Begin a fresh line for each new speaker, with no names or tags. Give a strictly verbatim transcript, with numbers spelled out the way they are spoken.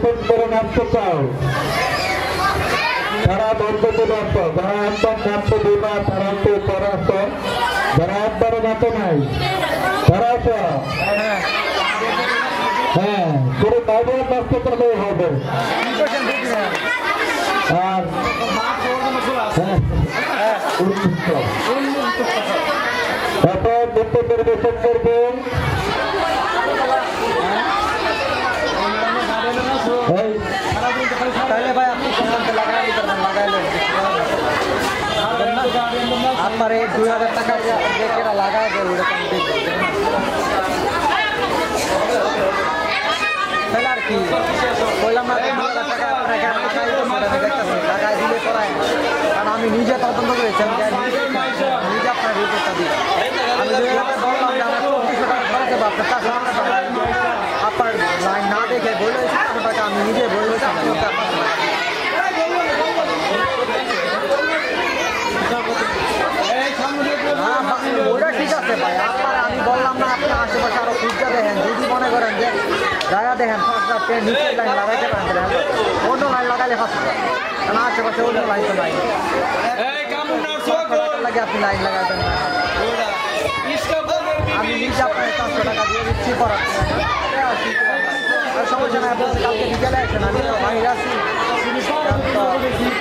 নতুন করে নামতে চাও তারা দলকে চলে আসো, যারা একদম নামতে দিই না তারা তো তারা আসো, যারা একবারও নামতে নাই তারা আসো। হ্যাঁ পুরো বাইরে নাচতে চালেও হবে। আর তারপর নৃত্য পরিবেশন করবেন
আপনার এই দুই হাজার টাকা লাগায় তাহলে আর কি বললাম না লাগাই দিলে পড়ায়, কারণ আমি নিজে তদন্ত করেছি, নিজে আপনার রিপোর্টটা দিই। আমি দুই হাজার বললাম যে আমার চব্বিশশো টাকা খরচ হবে, আপনার টাকা আপনার লাইন না দেখে বলে সাতশো টাকা আমি নিজে বলেছি। ওটা ঠিক আছে ভাই, আপনার আমি বললাম না আপনি আশেপাশে আরো খুঁজতে দেখেন, যদি মনে করেন যে জায়গা দেখেন ফার্স্ট নিচের লাইন লাগাইতে পারেন অন্য লাইন লাগাইলে ফার্স্ট, কারণ আশেপাশে অন্য লাইন তো নাই লাগে আপনি লাইন লাগাইতেন না। আমি নিজে আপনার পাঁচশো টাকা দিয়ে দিচ্ছি করার সমস্যা নাই, বলছি কালকে বিকেলে আসেন, আমি বাইরে আছি।